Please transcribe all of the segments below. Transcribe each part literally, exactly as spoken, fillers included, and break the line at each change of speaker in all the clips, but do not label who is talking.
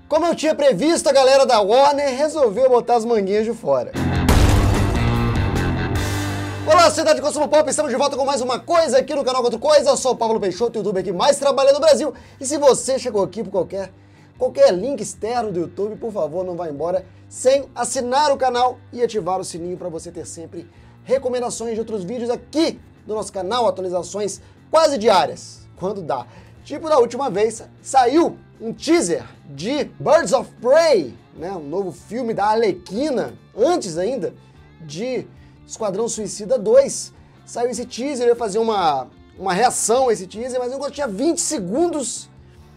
Como eu tinha previsto, a galera da Warner resolveu botar as manguinhas de fora. Olá, sociedade de consumo pop, estamos de volta com mais uma coisa aqui no canal Outra Coisa. Eu sou o Pablo Peixoto, o youtuber que mais trabalha no Brasil. E se você chegou aqui por qualquer, qualquer link externo do YouTube, por favor, não vá embora sem assinar o canal e ativar o sininho para você ter sempre recomendações de outros vídeos aqui do nosso canal, atualizações quase diárias, quando dá. Tipo, da última vez, saiu um teaser de Birds of Prey, né, um novo filme da Arlequina, antes ainda de Esquadrão Suicida dois. Saiu esse teaser, eu ia fazer uma, uma reação a esse teaser, mas eu tinha vinte segundos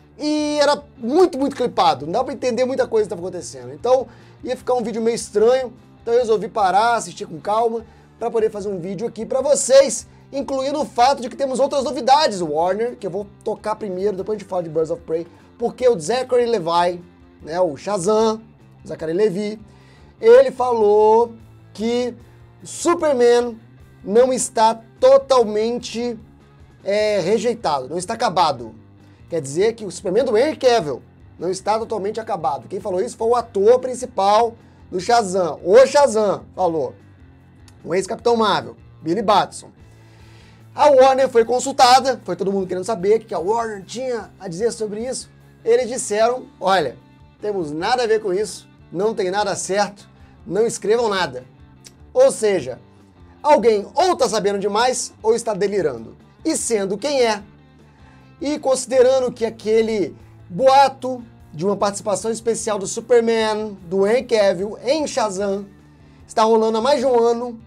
e era muito, muito clipado. Não dá pra entender muita coisa que estava acontecendo. Então, ia ficar um vídeo meio estranho, então eu resolvi parar, assistir com calma, para poder fazer um vídeo aqui para vocês, incluindo o fato de que temos outras novidades, Warner, que eu vou tocar primeiro, depois a gente fala de Birds of Prey, porque o Zachary Levi, né, o Shazam, Zachary Levi, ele falou que Superman não está totalmente é, rejeitado, não está acabado. Quer dizer que o Superman do Henry Cavill não está totalmente acabado. Quem falou isso foi o ator principal do Shazam, o Shazam, falou. O ex-Capitão Marvel, Billy Batson. A Warner foi consultada, foi todo mundo querendo saber o que a Warner tinha a dizer sobre isso. Eles disseram, olha, temos nada a ver com isso, não tem nada certo, não escrevam nada. Ou seja, alguém ou está sabendo demais ou está delirando. E sendo quem é, e considerando que aquele boato de uma participação especial do Superman, do Henry Cavill, em Shazam, está rolando há mais de um ano,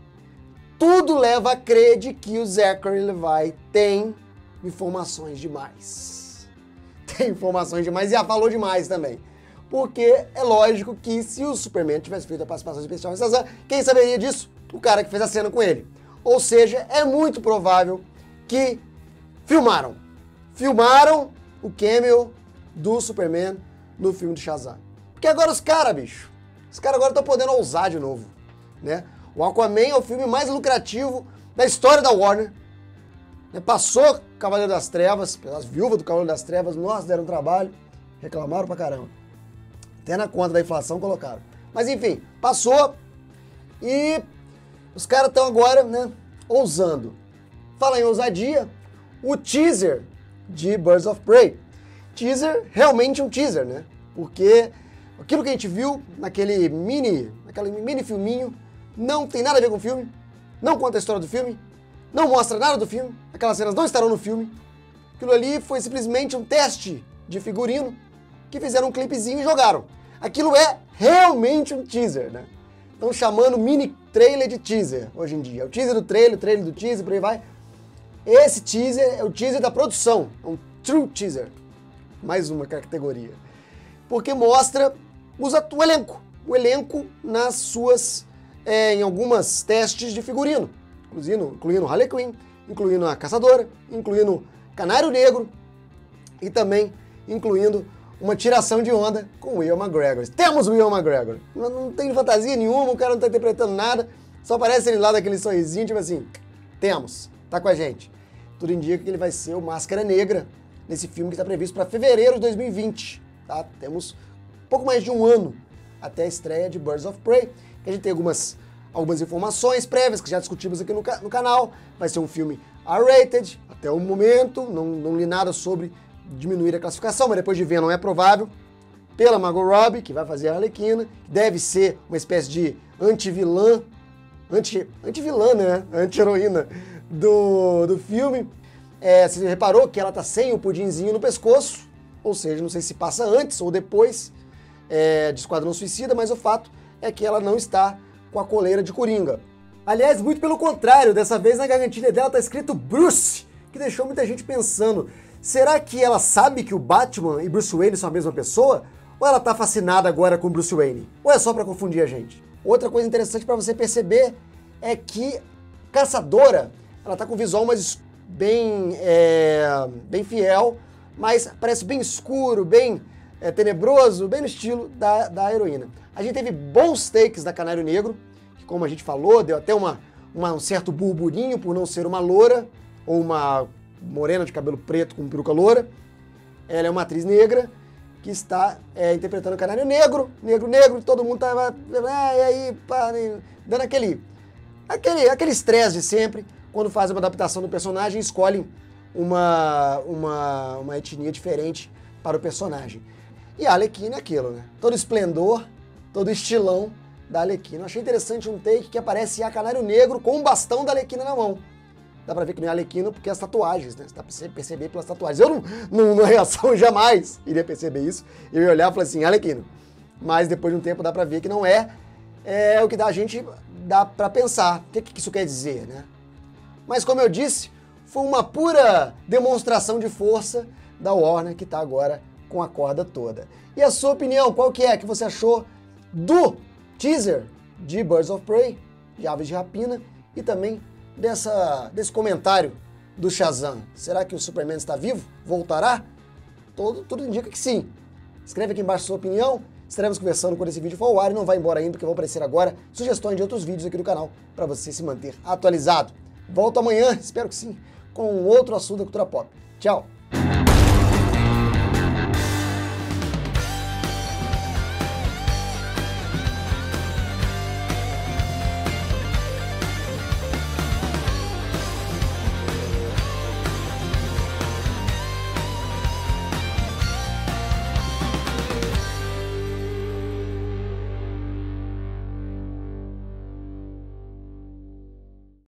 tudo leva a crer de que o Zachary Levi tem informações demais. Tem informações demais e já falou demais também. Porque é lógico que se o Superman tivesse feito a participação especial em Shazam, quem saberia disso? O cara que fez a cena com ele. Ou seja, é muito provável que filmaram. Filmaram o cameo do Superman no filme de Shazam. Porque agora os caras, bicho, os caras agora estão podendo ousar de novo, né? O Aquaman é o filme mais lucrativo da história da Warner. Passou Cavaleiro das Trevas, as viúvas do Cavaleiro das Trevas, nossa, deram trabalho, reclamaram pra caramba. Até na conta da inflação colocaram. Mas enfim, passou e os caras estão agora, né, ousando. Fala em ousadia, o teaser de Birds of Prey. Teaser, realmente um teaser, né? Porque aquilo que a gente viu naquele mini, naquele mini filminho, não tem nada a ver com o filme, não conta a história do filme, não mostra nada do filme, aquelas cenas não estarão no filme. Aquilo ali foi simplesmente um teste de figurino que fizeram um clipezinho e jogaram. Aquilo é realmente um teaser, né? Estão chamando mini trailer de teaser hoje em dia. O teaser do trailer, o trailer do teaser, por aí vai. Esse teaser é o teaser da produção, é um true teaser. Mais uma categoria. Porque mostra os o elenco, o elenco nas suas... É, em algumas testes de figurino, incluindo, incluindo Harley Quinn, incluindo a Caçadora, incluindo Canário Negro e também incluindo uma tiração de onda com o Ewan McGregor. Temos o Ewan McGregor. Não, não tem fantasia nenhuma, o cara não está interpretando nada, só aparece ele lá daquele sorrisinho, tipo assim, temos, tá com a gente. Tudo indica que ele vai ser o Máscara Negra nesse filme que está previsto para fevereiro de dois mil e vinte. Tá? Temos pouco mais de um ano até a estreia de Birds of Prey. A gente tem algumas, algumas informações prévias que já discutimos aqui no, no canal. Vai ser um filme R-rated, até o momento, não, não li nada sobre diminuir a classificação, mas depois de ver não é provável. Pela Margot Robbie, que vai fazer a Arlequina, deve ser uma espécie de anti-vilã, anti, anti-vilã, né? Anti-heroína do, do filme. É, você reparou que ela tá sem o pudinzinho no pescoço, ou seja, não sei se passa antes ou depois é, de Esquadrão Suicida, mas o fato é que ela não está com a coleira de Coringa. Aliás, muito pelo contrário, dessa vez na gargantilha dela está escrito Bruce, que deixou muita gente pensando, será que ela sabe que o Batman e Bruce Wayne são a mesma pessoa? Ou ela está fascinada agora com Bruce Wayne? Ou é só para confundir a gente? Outra coisa interessante para você perceber é que Caçadora, ela está com um visual mais bem, é, bem fiel, mas parece bem escuro, bem é, tenebroso, bem no estilo da, da heroína. A gente teve bons takes da Canário Negro, que como a gente falou, deu até uma, uma, um certo burburinho por não ser uma loura, ou uma morena de cabelo preto com peruca loura. Ela é uma atriz negra, que está é, interpretando o Canário Negro, negro, negro, todo mundo tava, é, e aí, pá, dando aquele aquele aquele estresse de sempre, quando fazem uma adaptação do personagem, escolhem uma, uma, uma etnia diferente para o personagem. E a Arlequina é aquilo, né? Todo esplendor, todo estilão da Arlequina. Eu achei interessante um take que aparece a Canário Negro com um bastão da Arlequina na mão. Dá pra ver que não é Arlequina porque as tatuagens, né? Dá pra perceber pelas tatuagens. Eu, não, não, na reação, jamais iria perceber isso. Eu ia olhar e falar assim, Arlequina. Mas depois de um tempo dá pra ver que não é. É o que dá, a gente dá pra pensar. O que, que isso quer dizer, né? Mas como eu disse, foi uma pura demonstração de força da Warner, que tá agora com a corda toda. E a sua opinião, qual que é? Que você achou do teaser de Birds of Prey, de Aves de Rapina, e também Dessa, desse comentário do Shazam? Será que o Superman está vivo? Voltará? Todo, tudo indica que sim. Escreve aqui embaixo a sua opinião. Estaremos conversando quando esse vídeo for ao ar e não vai embora ainda, porque vão aparecer agora sugestões de outros vídeos aqui do canal para você se manter atualizado. Volto amanhã, espero que sim, com outro assunto da cultura pop. Tchau!